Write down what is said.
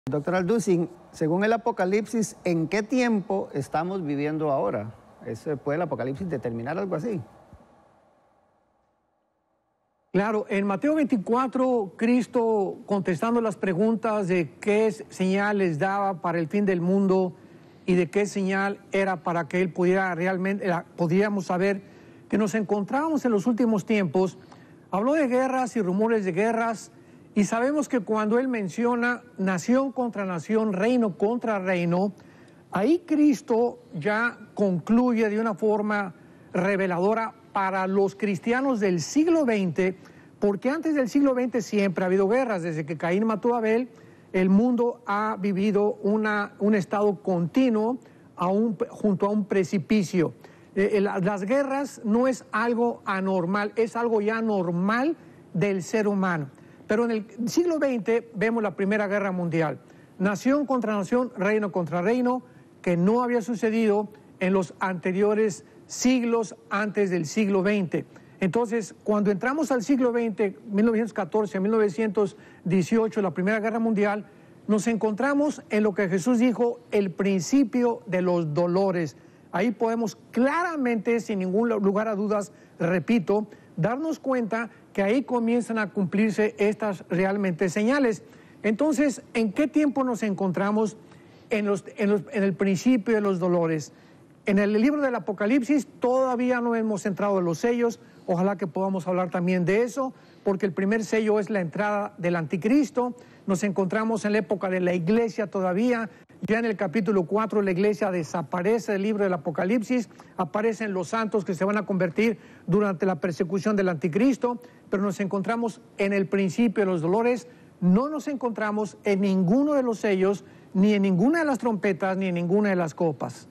Doctor Alducin, según el Apocalipsis, ¿en qué tiempo estamos viviendo ahora? ¿Puede el Apocalipsis determinar algo así? Claro, en Mateo 24, Cristo contestando las preguntas de qué señales daba para el fin del mundo y de qué señal era para que él pudiera realmente, podríamos saber que nos encontrábamos en los últimos tiempos, habló de guerras y rumores de guerras, y sabemos que cuando él menciona nación contra nación, reino contra reino, ahí Cristo ya concluye de una forma reveladora para los cristianos del siglo XX, porque antes del siglo XX siempre ha habido guerras. Desde que Caín mató a Abel, el mundo ha vivido un estado continuo junto a un precipicio. Las guerras no es algo anormal, es algo ya normal del ser humano. Pero en el siglo XX vemos la Primera Guerra Mundial, nación contra nación, reino contra reino, que no había sucedido en los anteriores siglos antes del siglo XX. Entonces, cuando entramos al siglo XX, 1914 a 1918, la Primera Guerra Mundial, nos encontramos en lo que Jesús dijo, el principio de los dolores. Ahí podemos claramente, sin ningún lugar a dudas, repito, darnos cuenta que ahí comienzan a cumplirse estas realmente señales. Entonces, ¿en qué tiempo nos encontramos en el principio de los dolores? En el libro del Apocalipsis todavía no hemos entrado en los sellos, ojalá que podamos hablar también de eso, porque el primer sello es la entrada del anticristo. Nos encontramos en la época de la iglesia todavía. Ya en el capítulo 4 la iglesia desaparece del libro del Apocalipsis, aparecen los santos que se van a convertir durante la persecución del anticristo, pero nos encontramos en el principio de los dolores, no nos encontramos en ninguno de los sellos, ni en ninguna de las trompetas, ni en ninguna de las copas.